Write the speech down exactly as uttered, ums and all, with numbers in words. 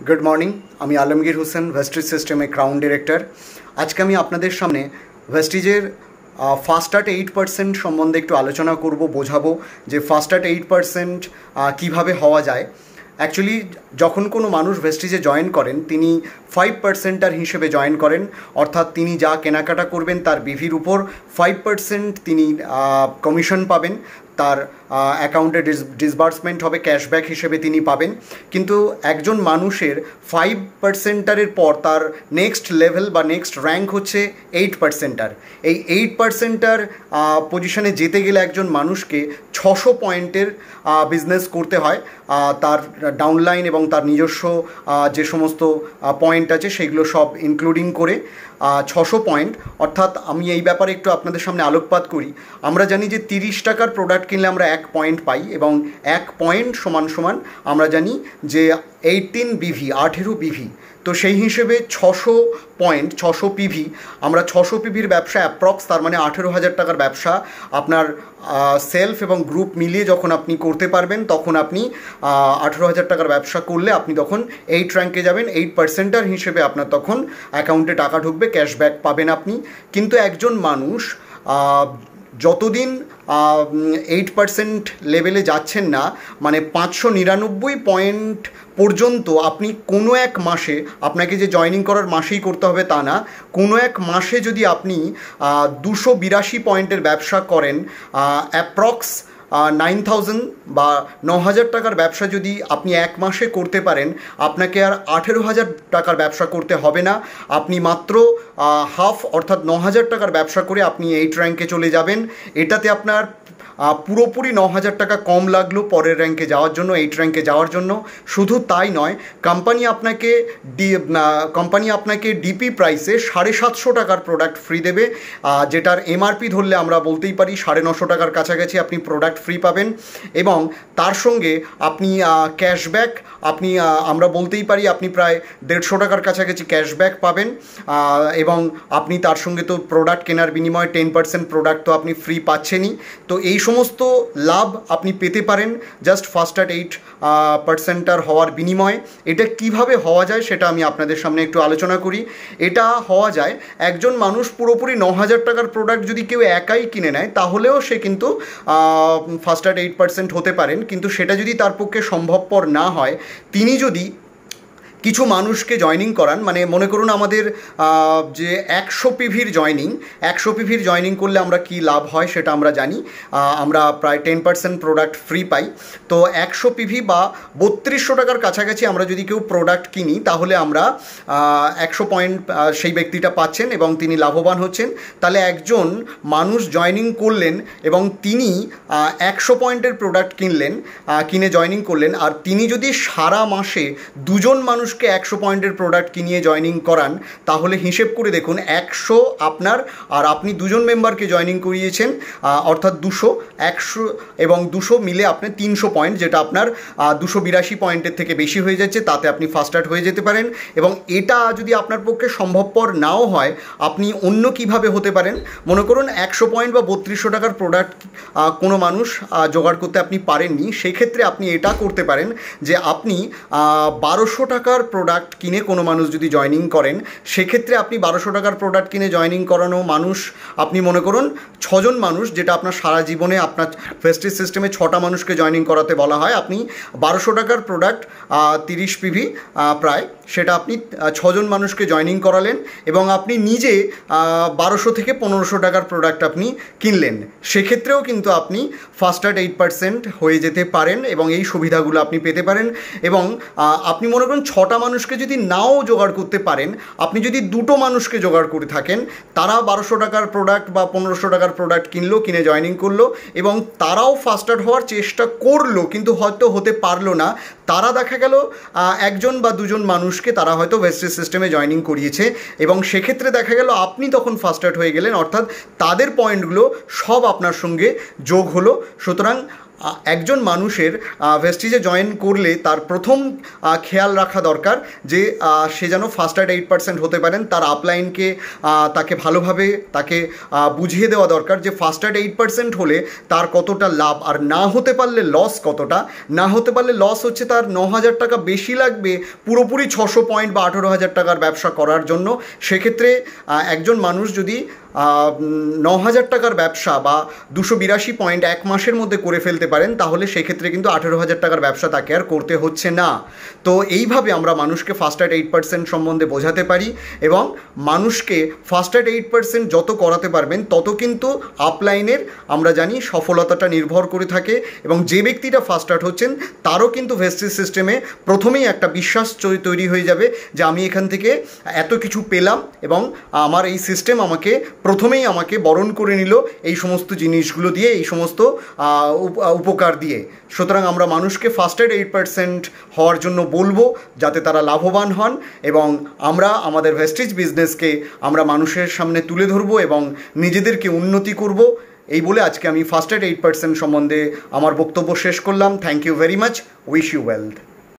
Good morning আমি Alamgir Hossain Vestige সিস্টেমে crown director. আজকে আমি আপনাদের সামনে ভেস্টিজের ফাস্ট আট এইট পার্সেন্ট সম্বন্ধে একটু আলোচনা করব, বোঝাবো যে ফাস্ট আট এইট পার্সেন্ট কীভাবে হওয়া যায়। অ্যাকচুয়ালি যখন কোনো মানুষ ভেস্টিজে জয়েন করেন তিনি ফাইভ পার্সেন্টার হিসেবে জয়েন করেন, অর্থাৎ তিনি যা কেনাকাটা করবেন তার বিভির উপর ফাইভ পার্সেন্ট তিনি কমিশন পাবেন, তার অ্যাকাউন্টে ডিসবার্সমেন্ট হবে, ক্যাশব্যাক হিসেবে তিনি পাবেন। কিন্তু একজন মানুষের ফাইভ পার্সেন্টারের পর তার নেক্সট লেভেল বা নেক্সট র্যাঙ্ক হচ্ছে এইট পার্সেন্টার। এই এইট পার্সেন্টার পজিশনে যেতে গেলে একজন মানুষকে ছশো পয়েন্টের বিজনেস করতে হয়। তার ডাউনলাইন এবং তার নিজস্ব যে সমস্ত পয়েন্ট আছে সেগুলো সব ইনক্লুডিং করে ছশো পয়েন্ট, অর্থাৎ আমি এই ব্যাপারে একটু আপনাদের সামনে আলোকপাত করি। আমরা জানি যে তিরিশ টাকার প্রোডাক্ট কিনলে আমরা এক পয়েন্ট পাই এবং এক পয়েন্ট সমান সমান আমরা জানি যে এইটিন বিভি, আঠেরো বিভি। তো সেই হিসেবে ছশো পয়েন্ট ছশো পিভি, আমরা ছশো পিভির ব্যবসা অ্যাপ্রক্স, তার মানে আঠেরো হাজার টাকার ব্যবসা আপনার সেলফ এবং গ্রুপ মিলিয়ে যখন আপনি করতে পারবেন তখন আপনি আঠেরো হাজার টাকার ব্যবসা করলে আপনি তখন এইট র্যাঙ্কে যাবেন। এইট পার্সেন্টার হিসেবে আপনার তখন অ্যাকাউন্টে টাকা ঢুকবে, ক্যাশব্যাক পাবেন আপনি। কিন্তু একজন মানুষ যতদিন এইট পার্সেন্ট লেভেলে যাচ্ছেন না, মানে পাঁচশো নিরানব্বই পয়েন্ট পর্যন্ত আপনি কোনো এক মাসে, আপনাকে যে জয়েনিং করার মাসেই করতে হবে তা না, কোনো এক মাসে যদি আপনি দুশো বিরাশি পয়েন্টের ব্যবসা করেন, অ্যাপ্রক্স নাইন থাউজেন্ড বা ন হাজার টাকার ব্যবসা যদি আপনি এক মাসে করতে পারেন, আপনাকে আর আঠেরো হাজার টাকার ব্যবসা করতে হবে না। আপনি মাত্র হাফ অর্থাৎ ন হাজার টাকার ব্যবসা করে আপনি এইট র্যাঙ্কে চলে যাবেন। এটাতে আপনার পুরোপুরি ন হাজার টাকা কম লাগলো পরের র্যাঙ্কে যাওয়ার জন্য, এইট র্যাঙ্কে যাওয়ার জন্য। শুধু তাই নয়, কোম্পানি আপনাকে ডি কোম্পানি আপনাকে ডিপি প্রাইসে সাড়ে সাতশো টাকার প্রোডাক্ট ফ্রি দেবে, যেটার এমআরপি ধরলে আমরা বলতেই পারি সাড়ে নশো টাকার কাছাকাছি আপনি প্রোডাক্ট ফ্রি পাবেন। এবং তার সঙ্গে আপনি ক্যাশব্যাক, আপনি আমরা বলতেই পারি আপনি প্রায় দেড়শো টাকার কাছাকাছি ক্যাশব্যাক পাবেন। এবং আপনি তার সঙ্গে তো প্রোডাক্ট কেনার বিনিময়ে টেন পার্সেন্ট প্রোডাক্ট তো আপনি ফ্রি পাচ্ছেনই। তো এই সমস্ত লাভ আপনি পেতে পারেন just first at eight percenter হওয়ার বিনিময়ে। এটা কিভাবে হওয়া যায় সেটা আমি আপনাদের সামনে একটু আলোচনা করি। এটা হওয়া যায়, একজন মানুষ পুরোপুরি ন হাজার টাকার প্রোডাক্ট যদি কেউ একাই কিনে নেয় তাহলেও সে কিন্তু ফাস্ট অ্যাট এইট পার্সেন্ট হতে পারেন। কিন্তু সেটা যদি তার পক্ষে সম্ভবপর না হয়, তিনি যদি কিছু মানুষকে জয়নিং করান, মানে মনে করুন আমাদের যে একশো পিভির জয়নিং, একশো পিভির জয়নিং করলে আমরা কি লাভ হয় সেটা আমরা জানি, আমরা প্রায় টেন পার্সেন্ট প্রোডাক্ট ফ্রি পাই। তো একশো পিভি বা বত্রিশশো টাকার কাছাকাছি আমরা যদি কেউ প্রোডাক্ট কিনি তাহলে আমরা একশো পয়েন্ট সেই ব্যক্তিটা পাচ্ছেন এবং তিনি লাভবান হচ্ছেন। তাহলে একজন মানুষ জয়নিং করলেন এবং তিনি একশো পয়েন্টের প্রোডাক্ট কিনলেন, কিনে জয়নিং করলেন, আর তিনি যদি সারা মাসে দুজন মানুষ একশো পয়েন্টের প্রোডাক্ট কিনিয়ে জয়নিং করান, তাহলে হিসেব করে দেখুন একশো আপনার আর আপনি দুজন মেম্বারকে জয়নিং করিয়েছেন, অর্থাৎ দুশো, একশো এবং দুশো মিলে আপনি তিনশো পয়েন্ট, যেটা আপনার দুশো বিরাশি পয়েন্টের থেকে বেশি হয়ে যাচ্ছে, তাতে আপনি ফাস্ট আউট হয়ে যেতে পারেন। এবং এটা যদি আপনার পক্ষে সম্ভবপর নাও হয়, আপনি অন্য কিভাবে হতে পারেন, মনে করুন একশো পয়েন্ট বা বত্রিশশো টাকার প্রোডাক্ট কোনো মানুষ জোগাড় করতে আপনি পারেননি, সেক্ষেত্রে আপনি এটা করতে পারেন যে আপনি বারোশো টাকার প্রোডাক্ট কিনে কোনো মানুষ যদি জয়নিং করেন, সেক্ষেত্রে আপনি বারোশো টাকার প্রোডাক্ট কিনে জয়নিং করানো মানুষ আপনি মনে করুন ছজন মানুষ, যেটা আপনার সারা জীবনে আপনার ভেস্টিজ সিস্টেমে ছটা মানুষকে জয়নিং করাতে বলা হয়, আপনি বারোশো টাকার প্রোডাক্ট তিরিশ পিভি প্রায়, সেটা আপনি ছজন মানুষকে জয়নিং করালেন এবং আপনি নিজে বারোশো থেকে পনেরোশো টাকার প্রোডাক্ট আপনি কিনলেন। সেক্ষেত্রেও কিন্তু আপনি ফাস্ট অ্যাট এইট পার্সেন্ট হয়ে যেতে পারেন এবং এই সুবিধাগুলো আপনি পেতে পারেন। এবং আপনি মনে করুন ছটা মানুষকে যদি নাও জোগাড় করতে পারেন, আপনি যদি দুটো মানুষকে জোগাড় করে থাকেন, তারা বারোশো টাকার প্রোডাক্ট বা পনেরোশো টাকার প্রোডাক্ট কিনলো, কিনে জয়নিং করলো এবং তারাও ফাস্ট আউট হওয়ার চেষ্টা করলো কিন্তু হয়তো হতে পারলো না, তারা দেখা গেল একজন বা দুজন মানুষকে তারা হয়তো ভেস্টিজ সিস্টেমে জয়নিং করিয়েছে এবং সেক্ষেত্রে দেখা গেল আপনি তখন ফাস্ট আউট হয়ে গেলেন, অর্থাৎ তাদের পয়েন্টগুলো সব আপনার সঙ্গে যোগ হলো। সুতরাং একজন মানুষের ভেস্টিজে জয়েন করলে তার প্রথম খেয়াল রাখা দরকার যে সে যেন ফার্স্ট অ্যাট এইট পার্সেন্ট হতে পারেন। তার আপলাইনকে তাকে ভালোভাবে তাকে বুঝিয়ে দেওয়া দরকার যে ফার্স্ট অ্যাট এইট পার্সেন্ট হলে তার কতটা লাভ, আর না হতে পারলে লস কতটা। না হতে পারলে লস হচ্ছে তার ন হাজার টাকা বেশি লাগবে পুরোপুরি ছশো পয়েন্ট বা আঠেরো হাজার টাকার ব্যবসা করার জন্য। সেক্ষেত্রে একজন মানুষ যদি ন হাজার টাকার ব্যবসা বা দুশো বিরাশি পয়েন্ট এক মাসের মধ্যে করে ফেলতে পারেন, তাহলে সেক্ষেত্রে কিন্তু আঠেরো হাজার টাকার ব্যবসা তাকে আর করতে হচ্ছে না। তো এইভাবে আমরা মানুষকে ফার্স্ট অ্যাট এইট পার্সেন্ট সম্বন্ধে বোঝাতে পারি, এবং মানুষকে ফার্স্ট অ্যাট এইট পার্সেন্ট যত করাতে পারবেন তত কিন্তু আপলাইনের আমরা জানি সফলতাটা নির্ভর করে থাকে। এবং যে ব্যক্তিটা ফার্স্ট অ্যাট হচ্ছেন তারও কিন্তু ভেস্টিজ সিস্টেমে প্রথমেই একটা বিশ্বাস তৈরি হয়ে যাবে যে আমি এখান থেকে এত কিছু পেলাম এবং আমার এই সিস্টেম আমাকে প্রথমেই আমাকে বরণ করে নিল এই সমস্ত জিনিসগুলো দিয়ে, এই সমস্ত উপকার দিয়ে। সুতরাং আমরা মানুষকে ফার্স্ট অ্যাট এইট পার্সেন্ট হওয়ার জন্য বলবো যাতে তারা লাভবান হন, এবং আমরা আমাদের ভেস্টিজ বিজনেসকে আমরা মানুষের সামনে তুলে ধরবো এবং নিজেদেরকে উন্নতি করব। এই বলে আজকে আমি ফার্স্ট অ্যাট এইট পার্সেন্ট সম্বন্ধে আমার বক্তব্য শেষ করলাম। Thank you very much. Wish you wealth.